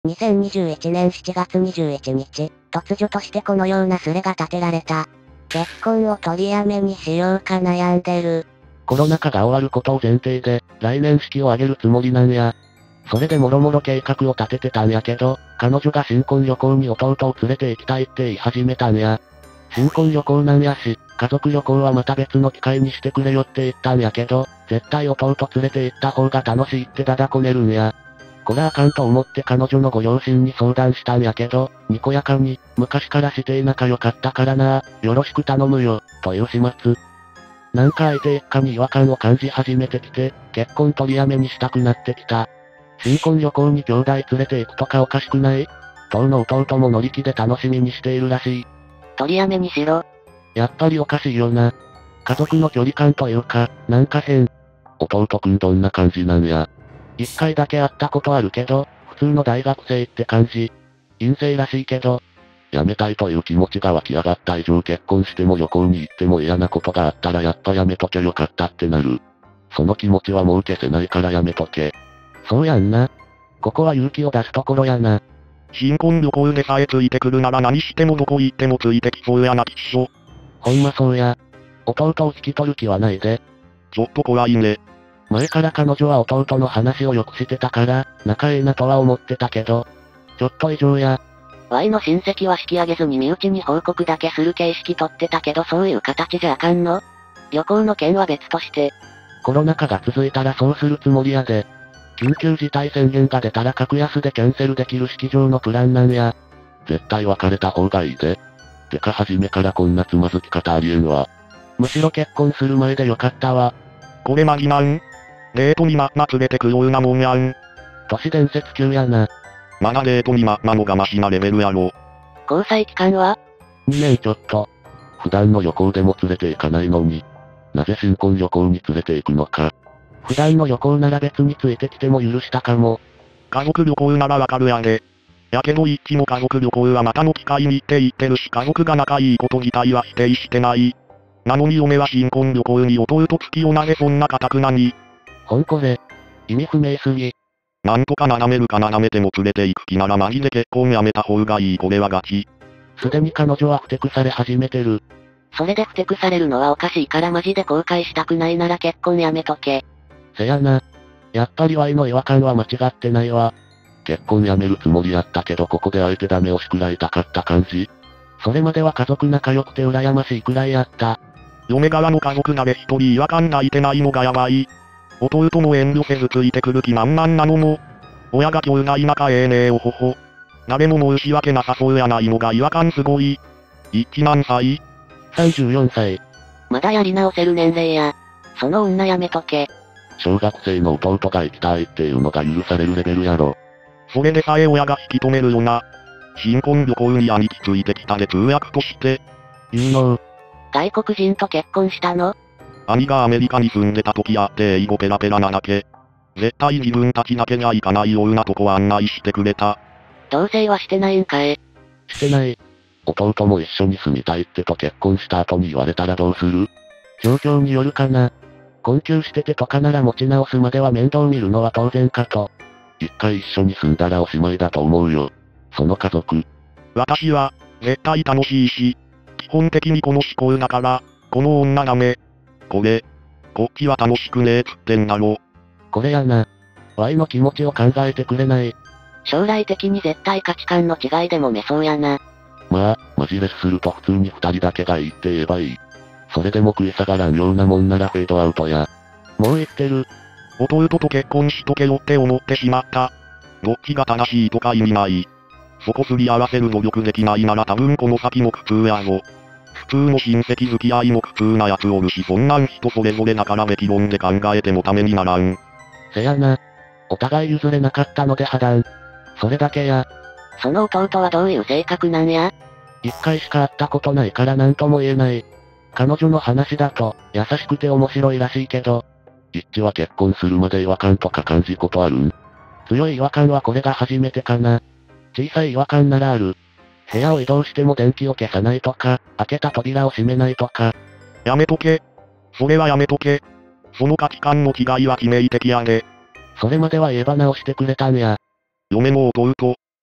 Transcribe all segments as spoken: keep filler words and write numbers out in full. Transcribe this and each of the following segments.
にせんにじゅういちねんしちがつにじゅういちにち、突如としてこのようなスレが立てられた。結婚を取りやめにしようか悩んでる。 コロナ禍が終わることを前提で、来年式を挙げるつもりなんや。それでもろもろ計画を立ててたんやけど、彼女が新婚旅行に弟を連れて行きたいって言い始めたんや。新婚旅行なんやし、家族旅行はまた別の機会にしてくれよって言ったんやけど、絶対弟連れて行った方が楽しいってだだこねるんや。こらあかんと思って彼女のご両親に相談したんやけど、にこやかに、昔からして仲良かったからな、よろしく頼むよ、という始末。なんか相手一家に違和感を感じ始めてきて、結婚取りやめにしたくなってきた。新婚旅行に兄弟連れて行くとかおかしくない？当の弟も乗り気で楽しみにしているらしい。 取りやめにしろ。 やっぱりおかしいよな。家族の距離感というか、なんか変。弟くんどんな感じなんや。一回だけ会ったことあるけど、普通の大学生って感じ。陰性らしいけど、辞めたいという気持ちが湧き上がった以上結婚しても旅行に行っても嫌なことがあったらやっぱやめとけよかったってなる。その気持ちはもう消せないからやめとけ。そうやんな。ここは勇気を出すところやな。 新婚旅行でさえついてくるなら何してもどこ行ってもついてきそうやなきっしょ。 ほんまそうや。弟を引き取る気はないで。 ちょっと怖いね。 前から彼女は弟の話をよくしてたから、仲ええなとは思ってたけど、ちょっと異常や。 Y の親戚は引き上げずに身内に報告だけする形式取ってたけどそういう形じゃあかんの？旅行の件は別として。 コロナ禍が続いたらそうするつもりやで。緊急事態宣言が出たら格安でキャンセルできる式場のプランなんや。絶対別れた方がいいで。てか初めからこんなつまずき方ありえんわ。むしろ結婚する前でよかったわ。 これマギなんデートにまんま連れてくようなもんやん。 都市伝説級やな。 まだデートにまんまのがマシなレベルやろ。 交際期間は ? に 年ちょっと。普段の旅行でも連れて行かないのに。なぜ新婚旅行に連れて行くのか。普段の旅行なら別についてきても許したかも。 家族旅行ならわかるやで。やけど一気の家族旅行はまたの機会にって言ってるし家族が仲いいこと自体は否定してない。なのに嫁は新婚旅行に弟付きを投げそんな固くなに。 ほんこれ。意味不明すぎ。 なんとか斜めるか斜めても連れて行く気ならマジで結婚やめた方がいいこれはガチ。 すでに彼女はふてくされ始めてる。 それでふてくされるのはおかしいからマジで後悔したくないなら結婚やめとけ。 せやな。やっぱり Y の違和感は間違ってないわ。結婚やめるつもりやったけどここで相手ダメ押し食らいたかった感じ。それまでは家族仲良くて羨ましいくらいやった。 嫁側の家族なれ一人違和感泣いてないのがやばい。弟も遠慮せずついてくる気満々なのも。親が兄弟仲ええねえおほほ。誰も申し訳なさそうやないのが違和感すごい。一致何歳 ? さんじゅうよんさい。 まだやり直せる年齢や。その女やめとけ。 小学生の弟が行きたいっていうのが許されるレベルやろ。 それでさえ親が引き止めるよな。新婚旅行に兄貴ついてきたで通訳として。 言うのー。 外国人と結婚したの？ 兄がアメリカに住んでた時やって英語ペラペラなだけ。絶対自分たちだけが行かないようなとこ案内してくれた。 同棲はしてないんかえ？ してない。弟も一緒に住みたいってと結婚した後に言われたらどうする？状況によるかな。困窮しててとかなら持ち直すまでは面倒見るのは当然かと。一回一緒に住んだらおしまいだと思うよ。その家族。 私は、絶対楽しいし、基本的にこの思考だから、この女ダメ。これ、こっちは楽しくねえつってんだろ。 これやな。Y の気持ちを考えてくれない。 将来的に絶対価値観の違いでもめそうやな。 まあ、マジレスすると普通に二人だけがいいって言えばいい。それでも食い下がらんようなもんならフェードアウトや。もう言ってる。 弟と結婚しとけよって思ってしまった。どっちが正しいとか意味ない。そこすり合わせる努力できないなら多分この先も苦痛やぞ。普通の親戚付き合いも苦痛なやつおるしそんなん人それぞれだからべき論で考えてもためにならん。 せやな。お互い譲れなかったので破談。それだけや。 その弟はどういう性格なんや？ 一回しか会ったことないから何とも言えない。彼女の話だと、優しくて面白いらしいけど、一致は結婚するまで違和感とか感じことあるん？強い違和感はこれが初めてかな。小さい違和感ならある。部屋を移動しても電気を消さないとか、開けた扉を閉めないとか。 やめとけ。それはやめとけ。その価値観の違いは致命的やで。 それまでは言えば直してくれたんや。 嫁も弟、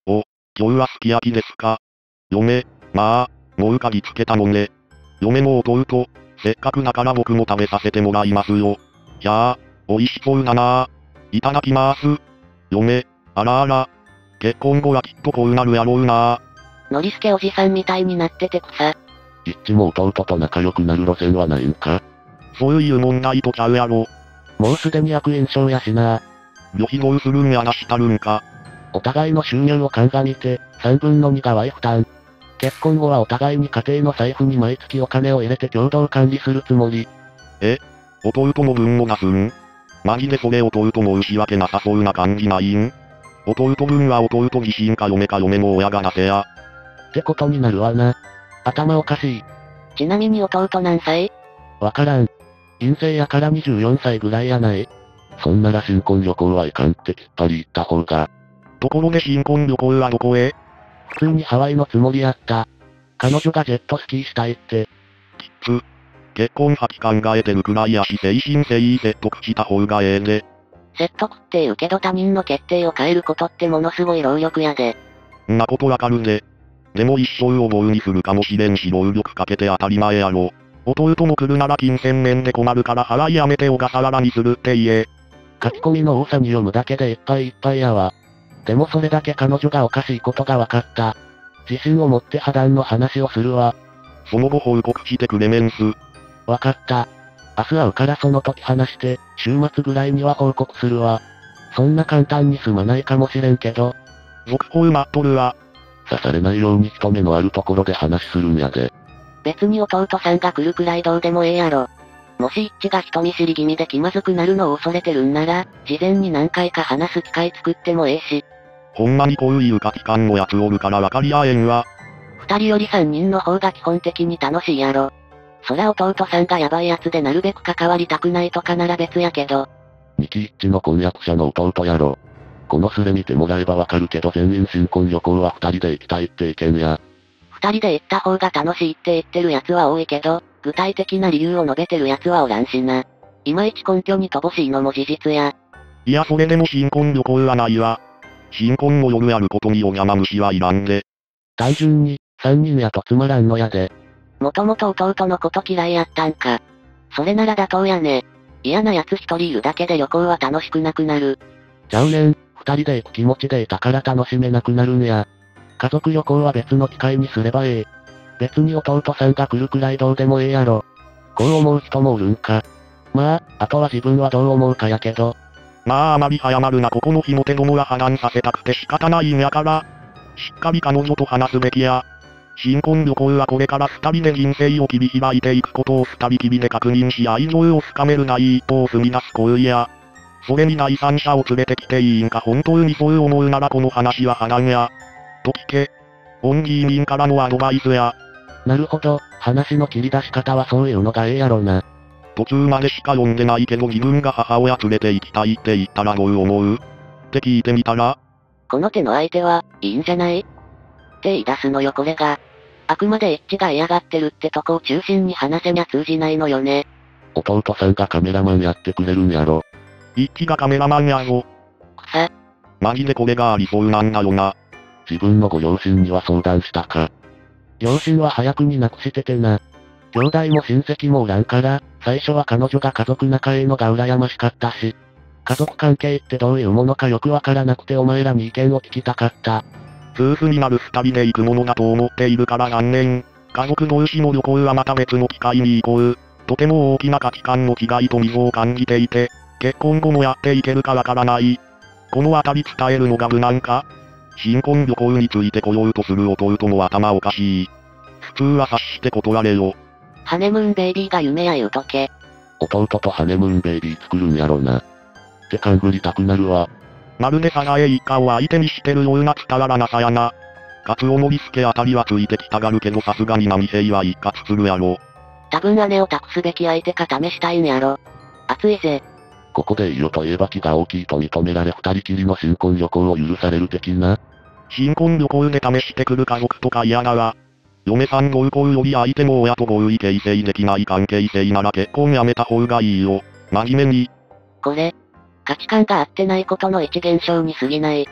今日はすき焼きですか？嫁、まあ、もう鍵つけたのね。嫁の弟、せっかくだから僕も食べさせてもらいますよ。ひゃあ、美味しそうだなあ。いただきまーす。嫁、あらあら。結婚後はきっとこうなるやろうなあ。 ノリスケおじさんみたいになってて草。 いっちも弟と仲良くなる路線はないんか？ そういう問題とちゃうやろ。 もうすでに悪印象やしな。 旅費どうするんやなしたるんか。 お互いの収入を鑑みて、さんぶんのにがワイ負担。結婚後はお互いに家庭の財布に毎月お金を入れて共同管理するつもり。 え？弟の分も出すん？マジでそれ弟申し訳なさそうな感じないん？弟分は弟自身か嫁か嫁の親が出せや。 ってことになるわな。頭おかしい。 ちなみに弟何歳？ わからん。陰性やからにじゅうよんさいぐらいやない？そんなら新婚旅行はいかんってきっぱり言った方が。 ところで新婚旅行はどこへ？ 普通にハワイのつもりやった。彼女がジェットスキーしたいって。 きっつ。結婚先考えてるくらいやし誠心誠意説得した方がええで。 説得って言うけど他人の決定を変えることってものすごい労力やで。 んなことわかるで。でも一生を棒にするかもしれんし労力かけて当たり前やろ。弟も来るなら金銭面で困るからハワイやめて小笠原にするって言え。 書き込みの多さに読むだけでいっぱいいっぱいやわ。でもそれだけ彼女がおかしいことが分かった。自信を持って破談の話をするわ。 その後報告してくれメンス。 分かった。明日会うからその時話して、週末ぐらいには報告するわ。そんな簡単に済まないかもしれんけど。 続報待っとるわ。 刺されないように人目のあるところで話するんやで。 別に弟さんが来るくらいどうでもええやろ。もし一致が人見知り気味で気まずくなるのを恐れてるんなら、事前に何回か話す機会作ってもええし。 ほんまにこういう価値観のやつおるから分かり合えんわ。 二人より三人の方が基本的に楽しいやろ。そら弟さんがヤバいやつでなるべく関わりたくないとかなら別やけど。 二期一致の婚約者の弟やろ。このスレ見てもらえばわかるけど全員新婚旅行は二人で行きたいって意見や。 二人で行った方が楽しいって言ってるやつは多いけど、具体的な理由を述べてるやつはおらんしな。いまいち根拠に乏しいのも事実や。 いやそれでも新婚旅行はないわ。新婚の夜やることにお山虫はいらんで。 単純に、三人やとつまらんのやで。 もともと弟のこと嫌いやったんか。それなら妥当やね。嫌な奴一人いるだけで旅行は楽しくなくなる。 ちゃうねん、二人で行く気持ちでいたから楽しめなくなるんや。家族旅行は別の機会にすればええ。別に弟さんが来るくらいどうでもええやろ。こう思う人もおるんか。まあ、あとは自分はどう思うかやけど。 まああまり早まるなここの火の手どもは破談させたくて仕方ないんやから。しっかり彼女と話すべきや。新婚旅行はこれから二人で人生を切り開いていくことを二人きりで確認し愛情を深めるない一歩を踏み出す行為や。それに第三者を連れてきていいんか本当にそう思うならこの話は破談や。と聞け。オンギーミンからのアドバイスや。 なるほど、話の切り出し方はそういうのがええやろな。 途中までしか読んでないけど自分が母親連れて行きたいって言ったらどう思う？って聞いてみたら？ この手の相手は、いいんじゃない？って言い出すのよこれが。あくまでエッチが嫌がってるってとこを中心に話せにゃ通じないのよね。 弟さんがカメラマンやってくれるんやろ。 一気がカメラマンやぞ。 草。 マジでこれがありそうなんだよな。 自分のご両親には相談したか。両親は早くに亡くしててな。兄弟も親戚もおらんから、最初は彼女が家族仲ええのが羨ましかったし。家族関係ってどういうものかよくわからなくてお前らに意見を聞きたかった。 夫婦になる二人で行くものだと思っているから残念。家族同士の旅行はまた別の機会に行こう。とても大きな価値観の違いと溝を感じていて、結婚後もやっていけるかわからない。このあたり伝えるのが無難か？新婚旅行について来ようとする弟も頭おかしい。普通は察して断れよ。 ハネムーンベイビーが夢や言うとけ。 弟とハネムーンベイビー作るんやろな。って勘ぐりたくなるわ。 まるでサガエ一家を相手にしてるような伝わらなさやな。カツオノリスケあたりはついてきたがるけどさすがに波平は一括するやろ。 多分姉を託すべき相手か試したいんやろ。熱いぜ。 ここでいいよと言えば気が大きいと認められ二人きりの新婚旅行を許される的な。 新婚旅行で試してくる家族とか嫌だわ。嫁さん合コンより相手も親と合意形成できない関係性なら結婚やめた方がいいよ。真面目に。 これ、価値観が合ってないことの一現象に過ぎない。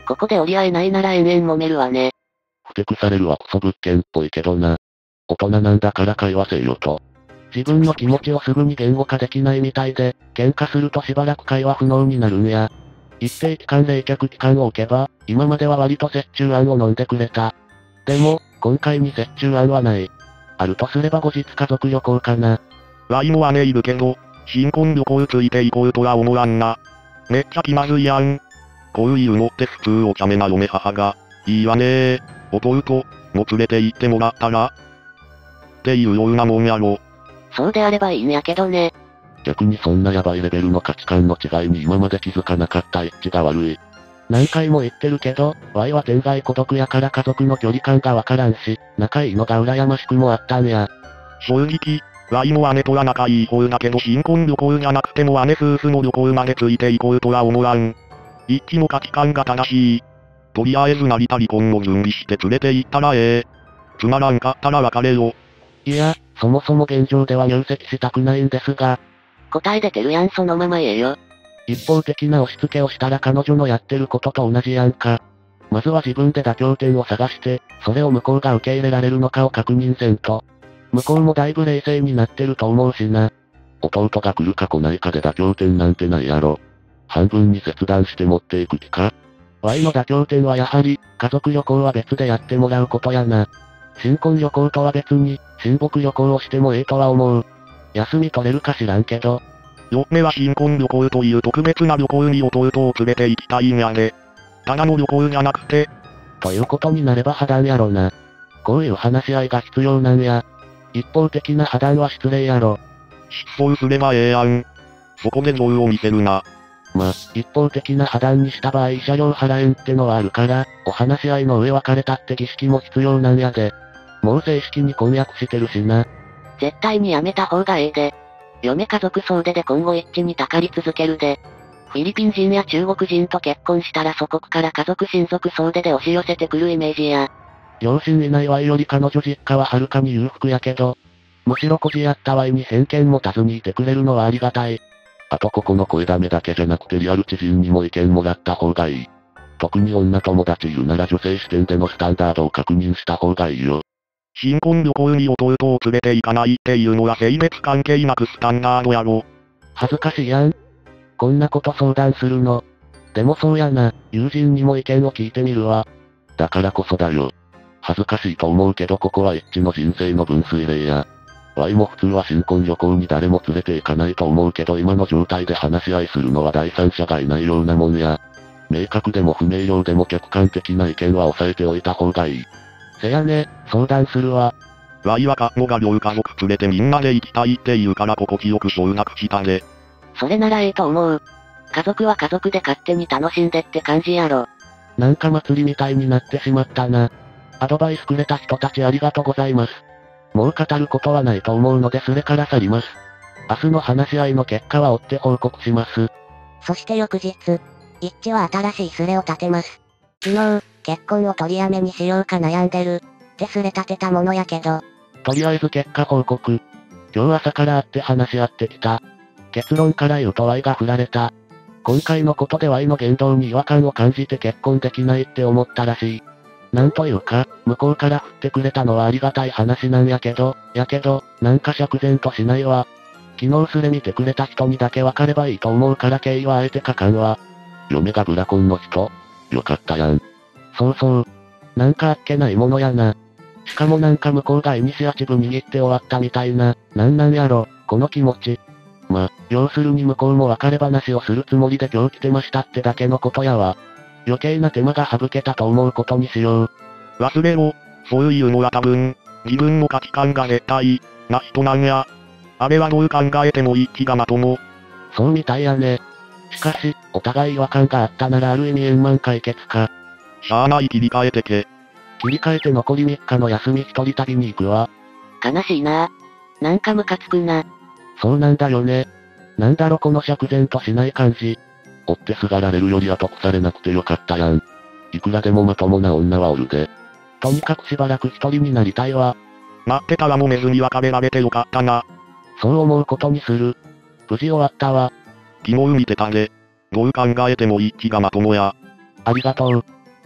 ここで折り合えないなら延々揉めるわね。 ふてくされるはクソ物件っぽいけどな。大人なんだから会話せよと。自分の気持ちをすぐに言語化できないみたいで、喧嘩するとしばらく会話不能になるんや。一定期間冷却期間を置けば、今までは割と折衷案を飲んでくれた。でも、今回に折衷案はない。あるとすれば後日家族旅行かな。 ワイも姉いるけど、新婚旅行ついて行こうとは思わんな。めっちゃ気まずいやん。こういうのって普通お茶目な嫁母が、いいわねー、弟、も連れて行ってもらったらっていうようなもんやろ。 そうであればいいんやけどね。 逆にそんなヤバいレベルの価値観の違いに今まで気づかなかったエッチが悪い。何回も言ってるけど、ワイは天涯孤独やから家族の距離感がわからんし、仲いいのが羨ましくもあったんや。 正直、ワイも姉とは仲いい方だけど新婚旅行じゃなくても姉夫婦の旅行までついて行こうとは思わん。一致の価値観が正しい。とりあえず成田離婚を準備して連れて行ったらええ。つまらんかったら別れよ。 いや、そもそも現状では入籍したくないんですが。 答え出てるやん、そのまま言えよ。 一方的な押し付けをしたら彼女のやってることと同じやんか。まずは自分で妥協点を探して、それを向こうが受け入れられるのかを確認せんと。向こうもだいぶ冷静になってると思うしな。弟が来るか来ないかで妥協点なんてないやろ。半分に切断して持っていく気か。Y の妥協点はやはり、家族旅行は別でやってもらうことやな。新婚旅行とは別に、親睦旅行をしてもええとは思う。休み取れるか知らんけど。 嫁は新婚旅行という特別な旅行に弟を連れて行きたいんやで。ただの旅行じゃなくて。 ということになれば破談やろな。こういう話し合いが必要なんや。一方的な破談は失礼やろ。 失踪すればええやん。そこで情を見せるな。 ま、一方的な破談にした場合慰謝料払えんってのはあるから、お話し合いの上別れたって儀式も必要なんやで。もう正式に婚約してるしな。 絶対にやめた方がええで。嫁家族総出で今後一致にたかり続けるで。フィリピン人や中国人と結婚したら祖国から家族親族総出で押し寄せてくるイメージや。 両親いないワイより彼女実家ははるかに裕福やけど、むしろ孤児やったワイに偏見持たずにいてくれるのはありがたい。あとここの声ダメだけじゃなくてリアル知人にも意見もらった方がいい。特に女友達いるなら女性視点でのスタンダードを確認した方がいいよ。 新婚旅行に弟を連れて行かないっていうのは性別関係なくスタンダードやろ。 恥ずかしいやん。こんなこと相談するの。でもそうやな、友人にも意見を聞いてみるわ。だからこそだよ。恥ずかしいと思うけどここは一致の人生の分水嶺や。ワイも普通は新婚旅行に誰も連れて行かないと思うけど今の状態で話し合いするのは第三者がいないようなもんや。明確でも不明瞭でも客観的な意見は抑えておいた方がいい。せやね、相談するわ。 ワイは過去が両家族連れてみんなで行きたいって言うから心地よく承諾したで。 それならええと思う。家族は家族で勝手に楽しんでって感じやろ。 なんか祭りみたいになってしまったな。アドバイスくれた人たちありがとうございます。もう語ることはないと思うのでそれから去ります。明日の話し合いの結果は追って報告します。 そして翌日、一致は新しいスレを立てます。昨日、結婚を取りやめにしようか悩んでる、ってスレ立てたものやけど。 とりあえず結果報告。今日朝から会って話し合ってきた。結論から言うと Y が振られた。今回のことで Y の言動に違和感を感じて結婚できないって思ったらしい。なんというか、向こうから振ってくれたのはありがたい話なんやけど、やけど、なんか釈然としないわ。昨日すれ見てくれた人にだけ分かればいいと思うから経緯はあえて書かんわ。嫁がブラコンの人？よかったやん。そうそう。なんかあっけないものやな。しかもなんか向こうがイニシアチブ握って終わったみたいな、なんなんやろ、この気持ち。ま、要するに向こうも別れ話をするつもりで今日来てましたってだけのことやわ。余計な手間が省けたと思うことにしよう。 忘れろ。そういうのは多分、自分の価値観が絶対、な人なんや。あれはどう考えても一致がまとも。 そうみたいやね。しかし、お互い違和感があったならある意味円満解決か。 しゃあない切り替えてけ。 切り替えて残りみっかの休み一人旅に行くわ。 悲しいな。なんかムカつくな。 そうなんだよね。なんだろこの釈然としない感じ。追ってすがられるよりは得されなくてよかったやん。いくらでもまともな女はおるで。とにかくしばらく一人になりたいわ。 待ってたら揉めずに別れられてよかったな。 そう思うことにする。無事終わったわ。 昨日見てたで。どう考えても一致がまともや。 ありがとう。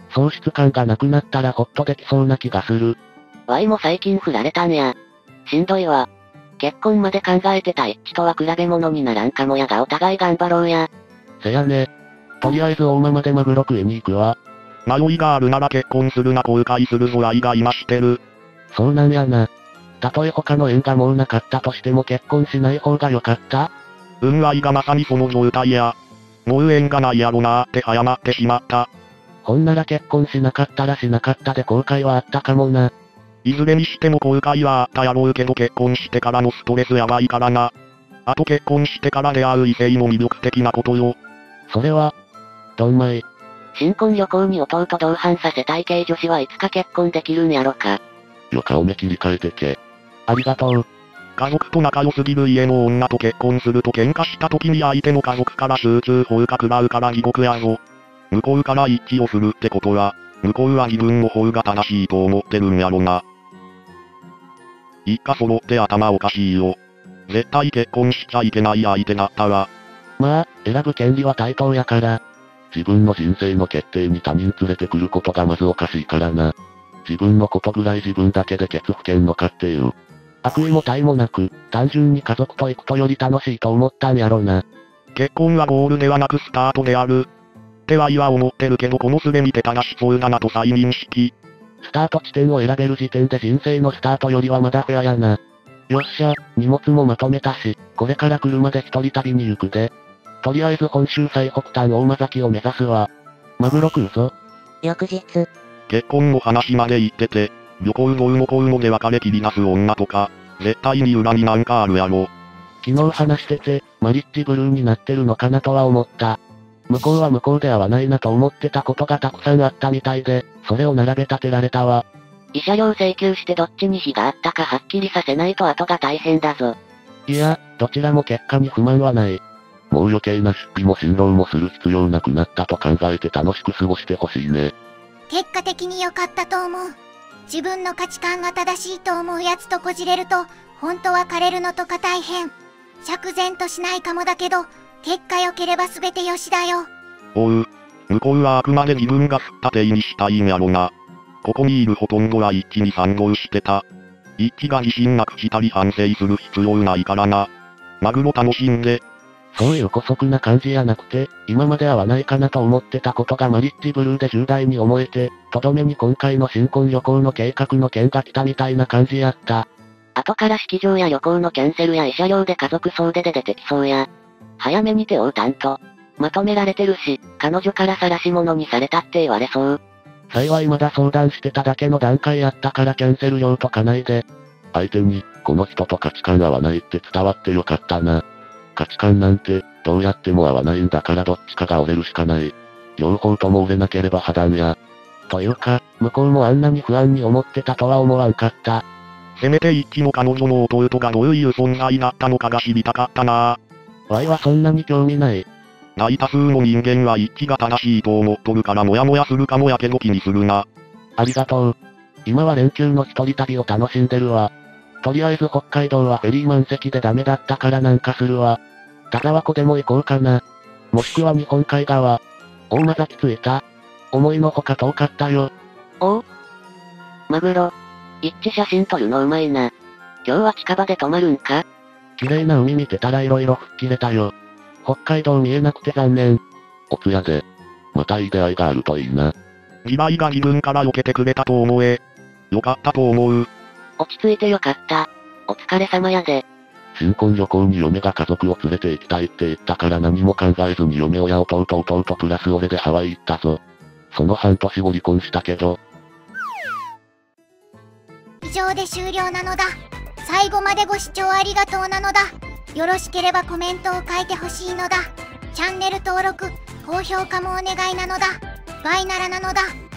喪失感がなくなったらホッとできそうな気がする。 ワイも最近振られたんや。しんどいわ。結婚まで考えてた一致とは比べ物にならんかもやがお互い頑張ろうや。 せやね。とりあえず大間までマグロ食いに行くわ。 迷いがあるなら結婚するな後悔するぞ愛が今してる。 そうなんやな。たとえ他の縁がもうなかったとしても結婚しない方が良かった？ 運愛がまさにその状態や。もう縁がないやろなーって早まってしまった。 ほんなら結婚しなかったらしなかったで後悔はあったかもな。 いずれにしても後悔はあったやろうけど結婚してからのストレスやばいからな。あと結婚してから出会う異性の魅力的なことよ。 それは、どんまい。 新婚旅行に弟同伴させたい系女子はいつか結婚できるんやろか。 よかおめ切り替えてけ。ありがとう。 家族と仲良すぎる家の女と結婚すると喧嘩した時に相手の家族から集中砲火食らうから地獄やぞ。向こうから一致をするってことは、向こうは自分の方が正しいと思ってるんやろな。一家揃って頭おかしいよ。絶対結婚しちゃいけない相手だったわ。 まあ、選ぶ権利は対等やから。自分の人生の決定に他人連れてくることがまずおかしいからな。自分のことぐらい自分だけでケツ吹けんのかっていう。悪意も体もなく、単純に家族と行くとより楽しいと思ったんやろな。 結婚はゴールではなくスタートである。ってワイは思ってるけどこのすでに手正しそうだなと再認識。 スタート地点を選べる時点で人生のスタートよりはまだフェアやな。よっしゃ、荷物もまとめたし、これから車で一人旅に行くで。とりあえず本州最北端大間崎を目指すわ。マグロ食うぞ。 翌日、 結婚の話まで言ってて、旅行どうのこうので別れ切り出す女とか、絶対に裏になんかあるやろ。 昨日話してて、マリッジブルーになってるのかなとは思った。向こうは向こうで合わないなと思ってたことがたくさんあったみたいで、それを並べ立てられたわ。 慰謝料請求してどっちに非があったかはっきりさせないと後が大変だぞ。 いや、どちらも結果に不満はない。もう余計な出費も辛労もする必要なくなったと考えて楽しく過ごしてほしいね。 結果的に良かったと思う。自分の価値観が正しいと思うやつとこじれると、ほんと別れるのとか大変。釈然としないかもだけど、結果良ければ全てよしだよ。 おう。向こうはあくまで自分が振った手にしたいんやろな。ここにいるほとんどは一致に賛同してた。一致が自信なくしたり反省する必要ないからな。マグロ楽しんで。 そういう姑息な感じやなくて、今まではないかなと思ってたことがマリッジブルーで重大に思えて、とどめに今回の新婚旅行の計画の件が来たみたいな感じやった。 後から式場や旅行のキャンセルや慰謝料で家族総出で出てきそうや。早めに手を打たんと。まとめられてるし、彼女から晒し者にされたって言われそう。 幸いまだ相談してただけの段階やったからキャンセル料とかないで。相手に、この人と価値観合わないって伝わってよかったな。価値観なんて、どうやっても合わないんだからどっちかが折れるしかない。両方とも折れなければ破談や。というか、向こうもあんなに不安に思ってたとは思わんかった。 せめて一致の彼女の弟がどういう存在だったのかが知りたかったな。 ワイはそんなに興味ない。 大多数の人間は一致が正しいと思っとるからモヤモヤするかもやけど気にするな。 ありがとう。今は連休の一人旅を楽しんでるわ。とりあえず北海道はフェリー満席でダメだったからなんかするわ。田沢湖でも行こうかな。もしくは日本海側。大間崎着いた。思いのほか遠かったよ。 おう。マグロ。一致写真撮るのうまいな。今日は近場で泊まるんか？ 綺麗な海見てたら色々吹っ切れたよ。北海道見えなくて残念。おつやで。またいい出会いがあるといいな。 自賠が自分から避けてくれたと思え。よかったと思う。 落ち着いてよかった。お疲れ様やで。 新婚旅行に嫁が家族を連れて行きたいって言ったから何も考えずに嫁親弟弟プラス俺でハワイ行ったぞ。その半年後離婚したけど。 以上で終了なのだ。最後までご視聴ありがとうなのだ。よろしければコメントを書いてほしいのだ。チャンネル登録、高評価もお願いなのだ。バイならなのだ。